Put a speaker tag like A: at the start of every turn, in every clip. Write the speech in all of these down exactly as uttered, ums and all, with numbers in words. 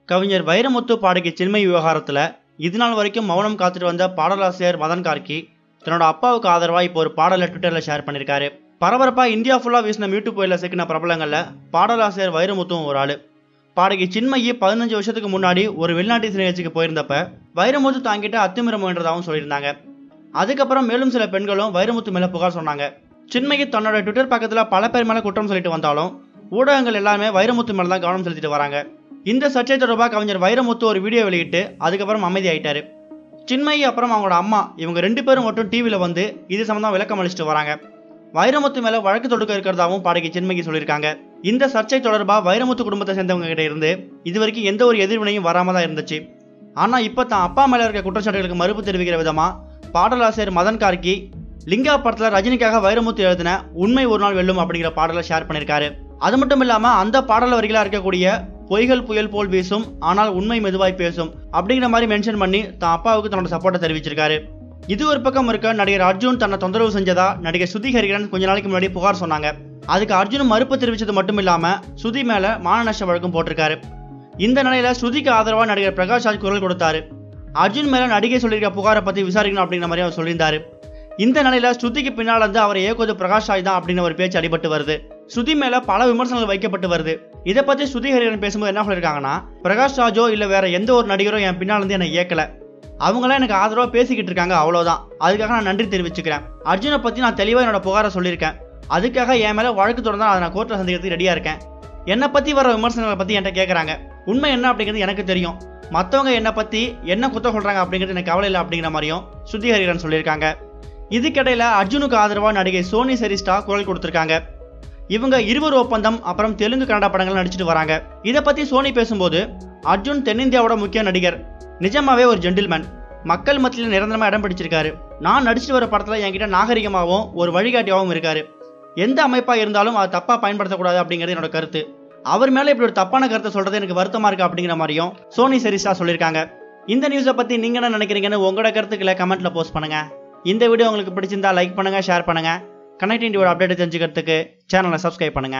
A: கவிஞர் வைரமுத்து பாடகி சின்மயி விவகாரத்தில் இது நாள் வரைக்கும் மௌனம் காத்துட்டு வந்த பாடலாசிரியர் மதன் கார்கி தன்னோட அப்பாவுக்கு ஆதரவாக இப்போ ஒரு பாடலை ட்விட்டரில் ஷேர் பண்ணியிருக்காரு. பரபரப்பாக இந்தியா ஃபுல்லாக வீசின மீட்டு புயலில் சிக்கின பிரபலங்களில் பாடலாசிரியர் வைரமுத்துவும் ஒரு ஆள். பாடகி சின்மயி பதினஞ்சு வருஷத்துக்கு முன்னாடி ஒரு வெளிநாட்டு நிகழ்ச்சிக்கு போயிருந்தப்ப வைரமுத்து தாங்கிட்ட அத்துமீற முயன்றதாகவும் சொல்லியிருந்தாங்க. அதுக்கப்புறம் மேலும் சில பெண்களும் வைரமுத்து மேலே புகார் சொன்னாங்க. சின்மயி தன்னோட ட்விட்டர் பக்கத்தில் பல பேர் மேலே குற்றம் சொல்லிட்டு வந்தாலும் ஊடகங்கள் எல்லாமே வைரமுத்து மேலே தான் கவனம் செலுத்திட்டு வராங்க. இந்த சர்ச்சை தொடர்பாக கவிஞர் வைரமுத்து ஒரு வீடியோ வெளியிட்டு அதுக்கப்புறம் அமைதி ஆயிட்டாரு. சின்மயி அப்புறம் அவங்களோட அம்மா இவங்க ரெண்டு பேரும் மட்டும் டிவியில் வந்து இது சம்பந்தம் விளக்கம் அளிச்சுட்டு வராங்க. வைரமுத்து மேலே வழக்கு தொடுக்க இருக்கிறதாவும் பாடகி சின்மயி சொல்லியிருக்காங்க. இந்த சர்ச்சை தொடர்பாக வைரமுத்து குடும்பத்தை சேர்ந்தவங்க கிட்ட இருந்து இது வரைக்கும் எந்த ஒரு எதிர்வினையும் வராமல் தான் இருந்துச்சு. ஆனால் இப்போ தான் அப்பா மேலே இருக்க குற்றச்சாட்டுகளுக்கு மறுப்பு தெரிவிக்கிற விதமாக பாடலாசிரியர் மதன் கார்கி லிங்கா படத்தில் ரஜினிக்காக வைரமுத்து எழுதின உண்மை ஒரு நாள் வெல்லும் அப்படிங்கிற பாடலை ஷேர் பண்ணியிருக்காரு. அது மட்டும் இல்லாமல் அந்த பாடல் வரிகளாக இருக்கக்கூடிய பொய்கள் புயல் போல் வீசும் ஆனால் உண்மை மெதுவாய் பேசும் அப்படிங்கிற மாதிரி மென்ஷன் பண்ணி தான் அப்பாவுக்கு தன்னோட சப்போர்ட்டை தெரிவிச்சிருக்காரு. இது ஒரு பக்கம் இருக்க நடிகர் அர்ஜுன் தன்னை தொந்தரவு செஞ்சதா நடிகர் ஸ்ருதி ஹரிஹரன் கொஞ்ச நாளைக்கு முன்னாடி புகார் சொன்னாங்க. அதுக்கு அர்ஜுன் மறுப்பு தெரிவித்தது மட்டும் இல்லாமல் ஸ்ருதி மேலே மான நஷ்ட வழக்கும் போட்டிருக்காரு. இந்த நிலையில ஸ்ருதிக்கு ஆதரவாக நடிகர் பிரகாஷ் ராஜ் குரல் கொடுத்தாரு. அர்ஜுன் மேலே நடிகை சொல்லியிருக்க புகாரை பற்றி விசாரிக்கணும் அப்படிங்கிற மாதிரி அவர் சொல்லியிருந்தாரு. இந்த நிலையில ஸ்ருதிக்கு பின்னால் வந்து அவரை இயக்குவது பிரகாஷ் ராஜ் தான் அப்படின்னு ஒரு பேச்சு அடிபட்டு வருது. ஸ்ருதி மேல பல விமர்சனங்கள் வைக்கப்பட்டு வருது. இதை பத்தி ஸ்ருதி ஹரிஹரன் பேசும்போது என்ன சொல்லியிருக்காங்கன்னா, பிரகாஷ் ராஜோ இல்ல வேற எந்த ஒரு நடிகரோ என் பின்னால் வந்து என்னை இயக்கல, அவங்களாம் எனக்கு ஆதரவா பேசிக்கிட்டு இருக்காங்க, அவ்வளவுதான். அதுக்காக நான் நன்றி தெரிவிச்சுக்கிறேன். அர்ஜுனை பத்தி நான் தெளிவா என்னோட புகாரை சொல்லியிருக்கேன். அதுக்காக என் மேல வழக்கு தொடர்ந்தா அதை நான் கோர்ட்ல சந்திக்கிறதுக்கு ரெடியா இருக்கேன். என்னை பத்தி வர விமர்சனங்களை பத்தி என்கிட்ட கேட்கறாங்க. உண்மை என்ன அப்படிங்கிறது எனக்கு தெரியும். மற்றவங்க என்னை பத்தி என்ன குத்தம் சொல்றாங்க அப்படிங்கிறது எனக்கு கவலை இல்லை அப்படிங்கிற மாதிரியும் ஸ்ருதி ஹரிஹரன் சொல்லியிருக்காங்க. இதுக்கிடையில அர்ஜுனுக்கு ஆதரவா நடிகை சோனி சரிஸ்டா குரல் கொடுத்திருக்காங்க. இவங்க இருவர் ஒப்பந்தம் அப்புறம் தெலுங்கு கன்னட படங்கள் நடிச்சிட்டு வராங்க. இதை பத்தி சோனி பேசும்போது, அர்ஜுன் தென்னிந்தியாவோட முக்கிய நடிகர், நிஜமாவே ஒரு ஜென்டில்மேன், மக்கள் மத்தியில் நிரந்தரமா இடம் பிடிச்சிருக்காரு. நான் நடிச்சிட்டு வர படத்துல என்கிட்ட நாகரிகமாகவும் ஒரு வழிகாட்டியாகவும் இருக்காரு. எந்த அமைப்பா இருந்தாலும் அதை தப்பா பயன்படுத்தக்கூடாது அப்படிங்கிறது என்னோட கருத்து. அவர் மேல இப்படி ஒரு தப்பான கருத்தை சொல்றது எனக்கு வருத்தமா இருக்கு அப்படிங்கிற மாதிரியும் சோனி சரிஸ்டா சொல்லியிருக்காங்க. இந்த நியூஸை பத்தி நீங்க என்ன நினைக்கிறீங்கன்னு உங்களோட கருத்துக்களை கமெண்ட்ல போஸ்ட் பண்ணுங்க. இந்த வீடியோ உங்களுக்கு பிடிச்சிருந்தா லைக் பண்ணுங்க, ஷேர் பண்ணுங்க. கனெக்டிங் டிவியோட அப்டேட் தெரிஞ்சுக்கிறதுக்கு சேனலை சப்ஸ்கிரைப் பண்ணுங்க.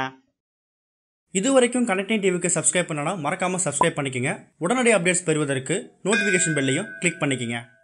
A: இது வரைக்கும் கனெக்டிங் டிவிக்கு சப்ஸ்கிரைப் பண்ணனா மறக்காம சப்ஸ்கிரைப் பண்ணிக்கங்க. உடனடி அப்டேட்ஸ் பெறுவதற்கு நோட்டிஃபிகேஷன் பெல்லையும் கிளிக் பண்ணிக்கங்க.